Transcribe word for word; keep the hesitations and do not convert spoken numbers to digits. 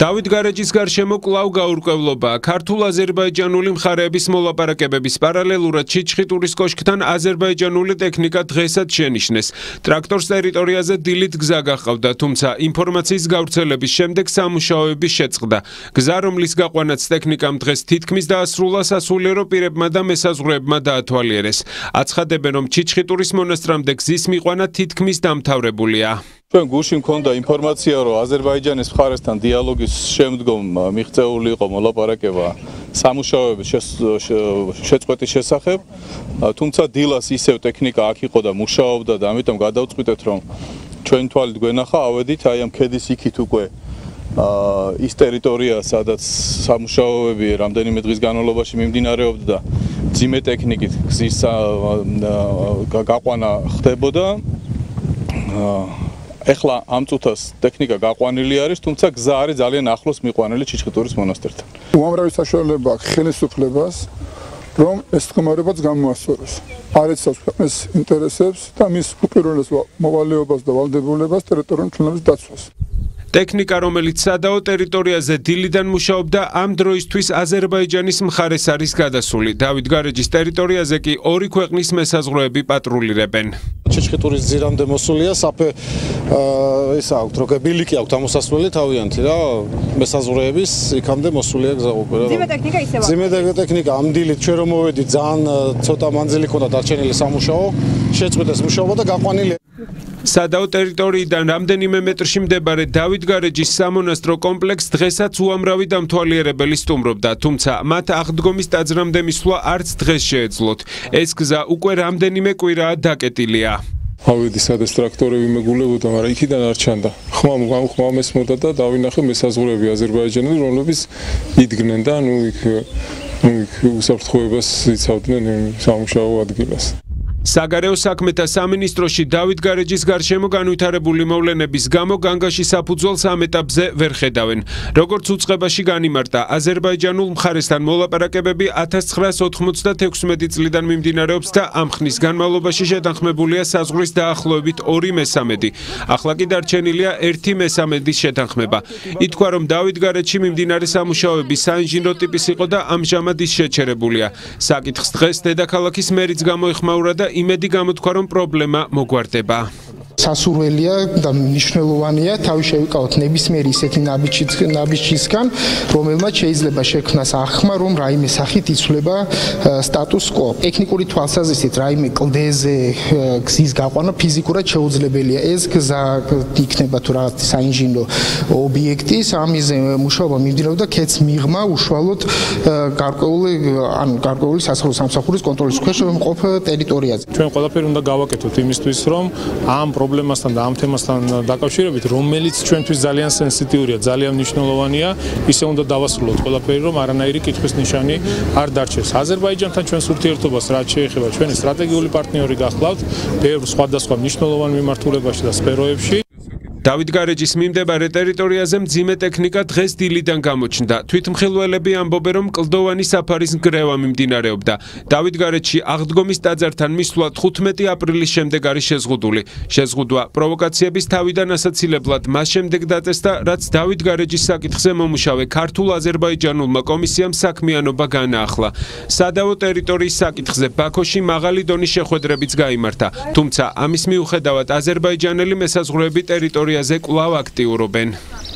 დავით გარეჯის გარშემო კვლავ გაურკვევლობაა. ქართულ-აზერბაიჯანული მხარეების მოლაპარაკებების პარალელურად ჩიჩხიტურის კოშკთან აზერბაიჯანული ტექნიკა დღესაც შენიშნეს. ტრაქტორს ტერიტორიაზე დილით გზა გაჰყავდა, თუმცა ინფორმაციის გავრცელების შემდეგ სამუშაოების შეწყდა. გზა, რომლის გაყვანაც ტექნიკამ დღეს თითქმის დაასრულა, სასულიერო პირებმა და მესაზღვრეებმა დაათვალიერეს. აცხადებენ, რომ ჩიჩხიტურის მონასტრამდე გზის მიყვანა თითქმის დამთავრებულია. ჩვენ გუშინ მქონდა ინფორმაცია, რომ აზერბაიჯანის მხარესთან დიალოგის შემდგომ მიღწეული იყო მოლაპარაკება სამუშაოების შეწყვეტის შესახებ, თუმცა დილას ისევ ტექნიკა აქ იყო და მუშაობდა და ამიტომ გადავწყვიტეთ, რომ ჩვენ თვალით გვენახა, ავედით აი ამ ქედის იქით უკვე ის ტერიტორია, სადაც სამუშაოები რამდენიმე დღის განმავლობაში მიმდინარეობდა და ძიმე ტექნიკით გზის გაყვანა ხდებოდა. ეხლა ამ წუთას ტექნიკა გაყვანილი არის, თუმცა გზა არის ძალიან ახლოს მიყვანილი ჩიჩხიტურის მონასტერთან. უამრავი საშუალება აქვს ხელისუფლებას, რომ ეს მდგომარეობაც გამოასწოროს. არ ეცავს ქვეყნის ინტერესებს და მის უპირველეს მოვალეობას და ვალდებულებას ტერიტორიული მშვენივრების დაცვას. ტექნიკა, რომელიც სადაო ტერიტორიაზე დილიდან მუშაობდა, ამ დროისთვის აზერბაიჯანის მხარეს არის გადასული. დავით გარეჯის ტერიტორიაზე კი ორი ქვეყნის მესაზღვრეები პატრულირებენ. ჩიჩხიტურის ძირამდე მოსულია საფე ისა აქვს რო ბილიკი აქვს ამოსასვლელი თავიანთი რა მესაზღვრეების იქამდე მოსულია გზა უპირა. ძიმე ტექნიკა ისევა. ძიმე ტექნიკა ამ დილით ჩვენ რომ მოვედით ძალიან ცოტა მანძილი ქონდა დარჩენილი სამუშაო, შეწყვეტეს მუშაობა და გაყვანილი. სადაო ტერიტორიიდან რამდენიმე მეტრში მდებარე დავით გარეჯის სამონასტრო კომპლექსს დღესაც უამრავი დამთვალიერებელი სტუმრობდა, თუმცა მათ აღდგომის ტაძრამდე მისვლა არც დღეს შეეძლოთ. ეს გზა უკვე რამდენიმე კვირაა დაკეტილია. ავედი სადაც ტრაქტორები მეგულებოდა, მაგრამ იქიდან არ ჩანდა. ხმამ ხმამ ესმოდა და დავინახე მესაზღვრეები აზერბაიჯანელი, რომლებიც იდგნენ და ნუ იქ ნუ იქ უსაფრთხოებას იცავდნენ სამუშაო ადგილას. საგარეო საქმეთა სამინისტროში დავით გარეჯის გარშემო განვითარებული მოვლენების გამო განგაში საფუძველს ამ ეტაპზე ვერ ხედავენ. როგორც უწყებაში განიმარტა, აზერბაიჯანულ მხარესთან მოლაპარაკებები ათას ცხრაას ოთხმოცდათექვსმეტი წლიდან მიმდინარეობს და ამ ხნის განმავლობაში შეთანხმებულია საზღვრის დაახლოებით ორი მესამედი. ახლა კი დარჩენილია ერთი მესამედის შეთანხმება. ითქვა, რომ დავით გარეჯში მიმდინარე სამუშაოები საინჟინრო ტიპის იყო და ამჟამად ის შეჩერებულია. საკითხს დღეს დედაქალაქის მერიც გამოეხმაურა და იმედი გამოთქვა, რომ პრობლემა მოგვარდება. სასურველია და მნიშვნელოვანია თავი შევიკავოთ ნებისმიერი ისეთი ნაბიჯისგან, რომელმაც შეიძლება შექმნას აღქმა, რომ რაიმე სახით იცვლება სტატუს კო. ტექნიკური თვალსაზრისით რაიმე კლდეზე გზის გაყვანა ფიზიკურად შეუძლებელია. ეს გზა იქნება თუ რაღაც საინჟინრო ობიექტი, ამაზე მუშაობა მიმდინარეობდა ქედს მიღმა უშუალოდ გარკვეული ანუ გარკვეული სასახლო სამსახურის კონტროლის ქვეშ მყოფ ტერიტორიაზე. ჩვენ ყველაფერი უნდა გავაკეთოთ იმისთვის, რომ ამ პრობლემასთან და ამ თემასთან დაკავშირებით, რომელიც ჩვენთვის ძალიან სენსიტიურია, ძალიან მნიშვნელოვანია, ისე უნდა დავასრულოთ ყველაფერი, რომ არანაირი კითხვის ნიშანი არ დარჩეს. აზერბაიჯანთან ჩვენს ურთიერთობას რაც შეეხება ჩვენი სტრატეგიული პარტნიორი გახლავთ, ბევრ სხვადასხვა მნიშვნელოვან მიმართულებაში და სფეროებში. დავით გარეჯის მიმდებარე ტერიტორიაზე მძიმე ტექნიკა დღეს დილიდან გამოჩნდა. თვითმხილველები ამბობენ, რომ კლდოვანი საფარის ნგრევა მიმდინარეობდა. დავით გარეჯში აღდგომის ტაძართან მისვლა თხუთმეტი აპრილის შემდეგ არის შეზღუდული. შეზღუდვა პროვოკაციების თავიდან ასაცილებლად მას შემდეგ დაწესდა, რაც დავით გარეჯის საკითხზე მომუშავე ქართულ-აზერბაიჯანულმა კომისიამ საქმიანობა განაახლა. სადაო ტერიტორიის საკითხზე ბაქოში მაღალი დონის შეხვედრებიც გაიმართა. თუმცა ამის მიუხედავად აზერბაიჯანელი მესაზღვრეები ტერიტორიაზე კვლავ აქტიურობენ.